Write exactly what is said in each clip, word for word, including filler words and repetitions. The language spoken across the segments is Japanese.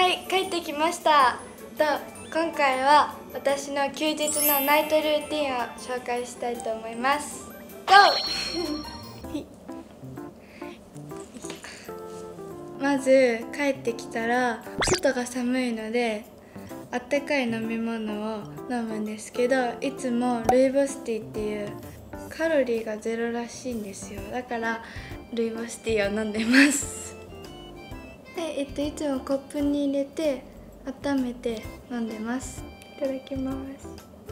はい、帰ってきました。と今回は私の休日のナイトルーティンを紹介したいと思います。ゴーまず帰ってきたら外が寒いのであったかい飲み物を飲むんですけど、いつもルイボスティーっていうカロリーがゼロらしいんですよ。だからルイボスティーを飲んでますで、えっと、いつもコップに入れて温めて飲んでます。いただきます。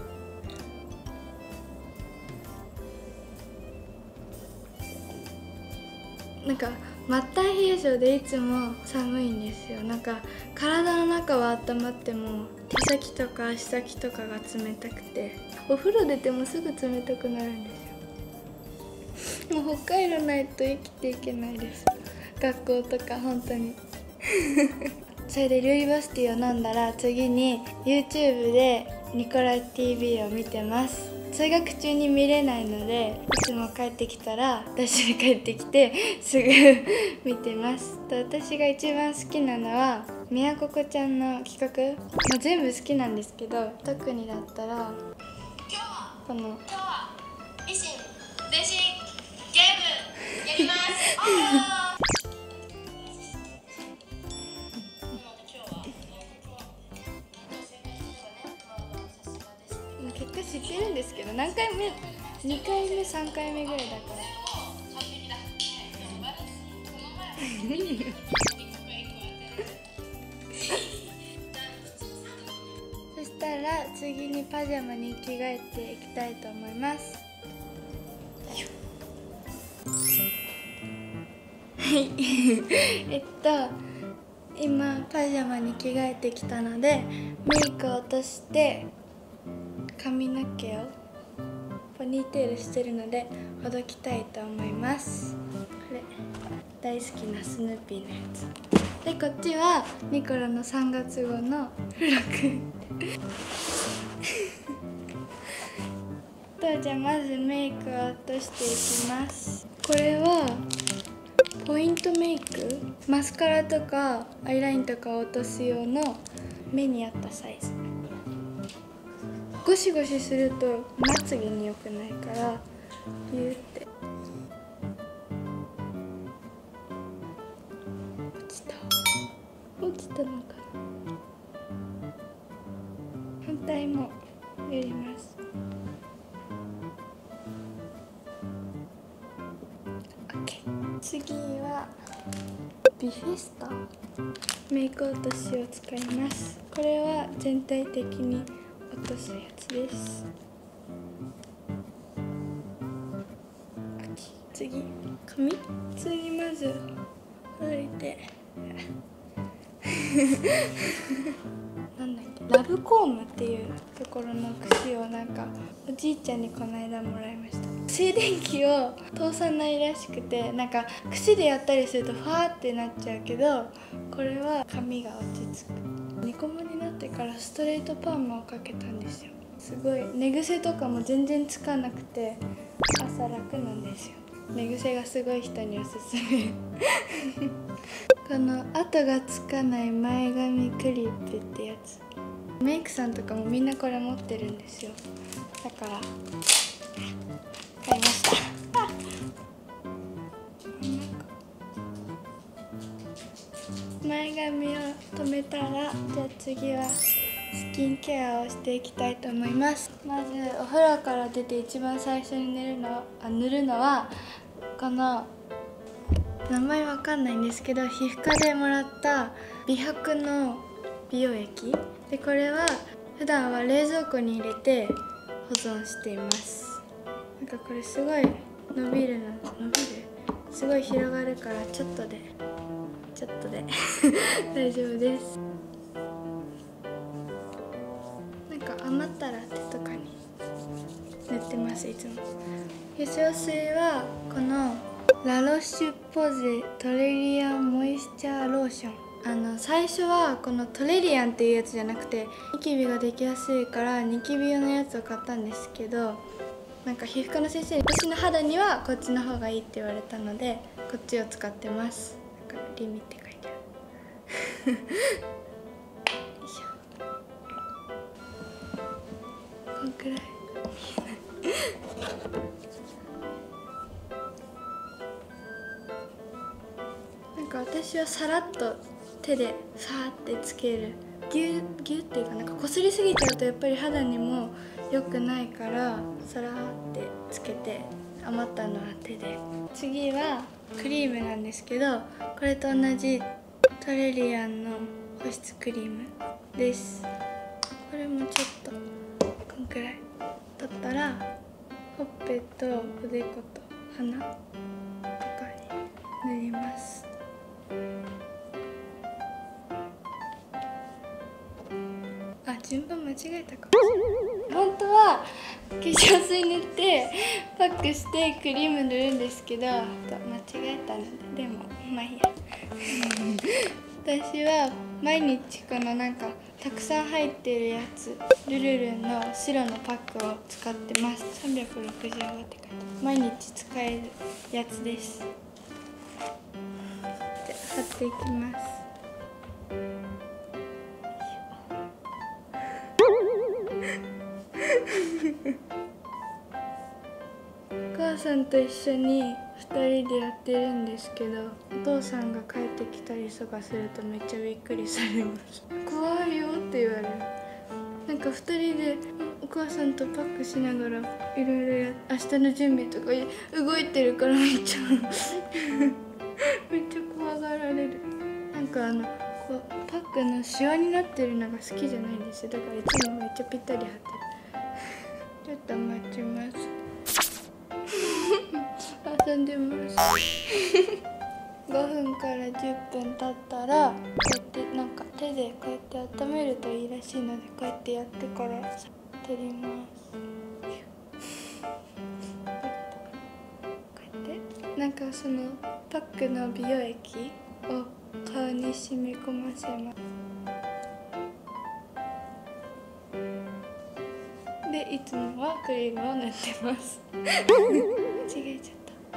なんか末端冷え性でいつも寒いんですよ。なんか体の中は温まっても手先とか足先とかが冷たくて、お風呂出てもすぐ冷たくなるんですよ。もう北海道ないと生きていけないです。学校とか本当にそれでルイボスティーを飲んだら次に YouTube でニコラ ティーブイ を見てます。通学中に見れないので、いつも帰ってきたら私に帰ってきてすぐ見てます。と私が一番好きなのはみやここちゃんの企画、まあ、全部好きなんですけど、特にだったらこの今日はミシン電子ゲームやります結果知ってるんですけど、何回目にかいめさんかいめぐらいだからそしたら次にパジャマに着替えていきたいと思います。はいえっと今パジャマに着替えてきたので、メイクを落として髪の毛をポニーテールしてるのでほどきたいと思います。これ大好きなスヌーピーのやつで、こっちはニコラのさんがつ号のフロックと、じゃあまずメイクを落としていきます。これはポイントメイク、マスカラとかアイラインとかを落とす用の目に合ったサイズ。ゴシゴシするとまつげに良くないからビューって落ちた落ちたのかな。反対もやります。 OK、 次はビフェスタメイク落としを使います。これは全体的に落とすやつです。次、髪次まずほどいてなんだっけ、ラブコームっていうところの櫛をなんかおじいちゃんにこの間もらいました。静電気を通さないらしくて、なんか櫛でやったりするとファーってなっちゃうけど、これは髪が落ち着く。ニコモになってからストレートパーマをかけたんですよ。すごい寝癖とかも全然つかなくて朝楽なんですよ。寝癖がすごい人におすすめこの後がつかない前髪クリップってやつ、メイクさんとかもみんなこれ持ってるんですよ。だから買いました前髪を留めたら、じゃあ次はスキンケアをしていきたいと思います。まずお風呂から出て一番最初に塗るのあ塗るのはこの名前わかんないんですけど、皮膚科でもらった美白の美容液で、これは普段は冷蔵庫に入れて保存しています。なんかこれすごい伸びるの伸びるすごい広がるから、ちょっとでちょっとで大丈夫です。なんか余ったら手とかに塗ってます。いつも化粧水はこのラロッシュポゼトレリアンモイスチャーローション。あの最初はこのトレリアンっていうやつじゃなくて、ニキビができやすいからニキビ用のやつを買ったんですけど、なんか皮膚科の先生に私の肌にはこっちの方がいいって言われたのでこっちを使ってます。なんかリミって書いてあるくらいなんか私はさらっと手でさーってつける、ギュッギュッっていうかなんかこすりすぎちゃうとやっぱり肌にも良くないからさらーってつけて、余ったのは手で。次はクリームなんですけど、これと同じトレリアンの保湿クリームです。これもちょっとこんくらい取ったらほっぺとおでこと鼻とかに塗ります。あ、順番間違えたかもしれない。本当は化粧水塗ってパックしてクリーム塗るんですけど、間違えたので、でもまあいいや私は毎日このなんかたくさん入ってるやつ、ルルルンの白のパックを使ってます。さんびゃくろくじゅうごって書いてある。毎日使えるやつです。じゃあ貼っていきます。お母さんと一緒にふたりでやってるんですけど、お父さんが帰ってきたりとかするとめっちゃびっくりされます。怖いよって言われる。なんかふたりでお母さんとパックしながらいろいろや明日の準備とか動いてるからめっちゃめっちゃ怖がられる。なんかあのこうパックのシワになってるのが好きじゃないんですよ。だからいつもめっちゃぴったり貼ってる。ちょっと待ちます。遊んでますごふんからじゅっぷん経ったらこうやってなんか手でこうやって温めるといいらしいので、こうやってやってから取ります。こうやってなんかそのパックの美容液を顔に染み込ませます。でいつもはクリームを塗ってます間違えちゃ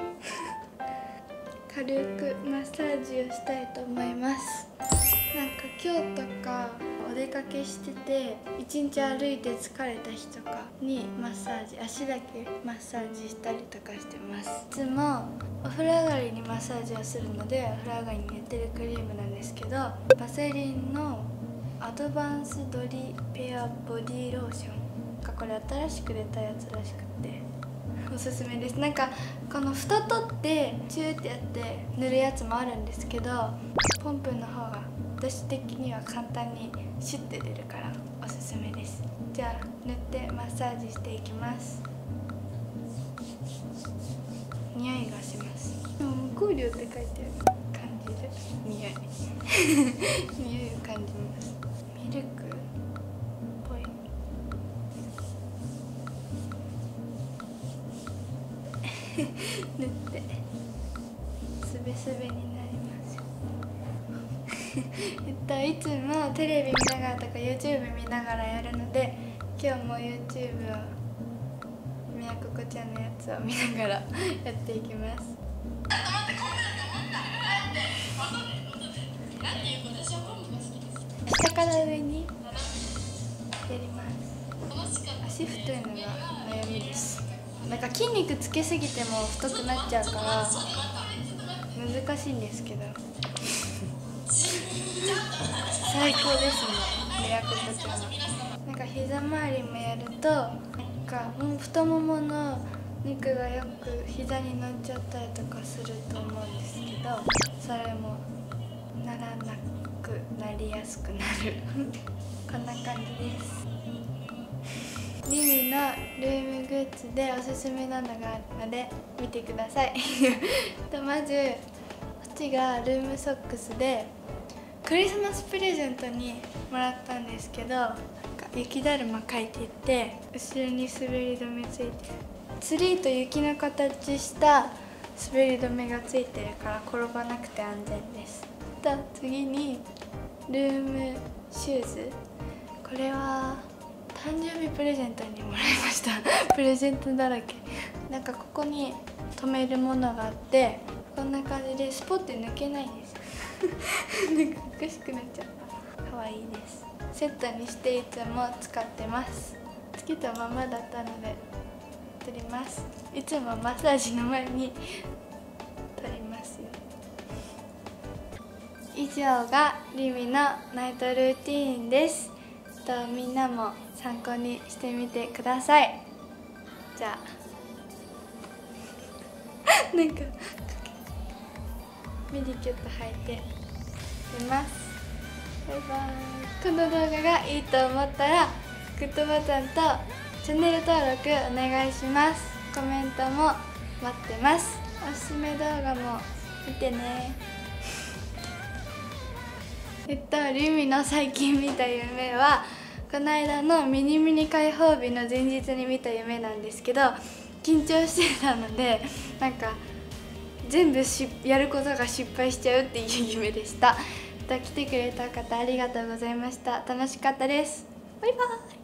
った軽くマッサージをしたいと思います。なんか今日とかお出かけしてて一日歩いて疲れた日とかにマッサージ、足だけマッサージしたりとかしてます。いつもお風呂上がりにマッサージをするので、お風呂上がりに塗ってるクリームなんですけど、バセリンのアドバンスドリペアボディローション、これ新しく出たやつらしくておすすめです。なんかこの蓋取ってチューってやって塗るやつもあるんですけど、ポンプの方が私的には簡単にシュッて出るからおすすめです。じゃあ塗ってマッサージしていきます。匂いがします。でも無香料って書いてある感じで匂い匂いを感じます。ミルク塗ってすべすべになりますえっといつもテレビ見ながらとか YouTube 見ながらやるので、今日も YouTube をみやここちゃんのやつを見ながらやっていきます。下から上にやります。足太いのが悩みです。なんか筋肉つけすぎても太くなっちゃうから難しいんですけど最高ですね、みやここちゃんは。なんか膝周りもやるとなんかもう太ももの肉がよく膝に乗っちゃったりとかすると思うんですけど、それもならなくなりやすくなるこんな感じです。ミミのルームグッズでおすすめなのがあるので見てくださいとまずこっちがルームソックスでクリスマスプレゼントにもらったんですけど、なんか雪だるま描いていて後ろに滑り止めついてる、ツリーと雪の形した滑り止めがついてるから転ばなくて安全です。と次にルームシューズ、これは誕生日プレゼントにもらいましたプレゼントだらけ。なんかここに留めるものがあってこんな感じでスポッて抜けないんですなんかおかしくなっちゃった。可愛いです。セットにしていつも使ってます。 つけたままだったので取ります。いつもマッサージの前に取りますよ。以上がリミのナイトルーティーンです。とみんなも参考にしてみてください。じゃあなんかミディキュッと履いて出ます。バイバイ。この動画がいいと思ったらグッドボタンとチャンネル登録お願いします。コメントも待ってます。おすすめ動画も見てね。えっとリミの最近見た夢はこの間のミニミニ開放日の前日に見た夢なんですけど、緊張してたのでなんか全部しやることが失敗しちゃうっていう夢でした。来てくれた方ありがとうございました。楽しかったです。バイバイ。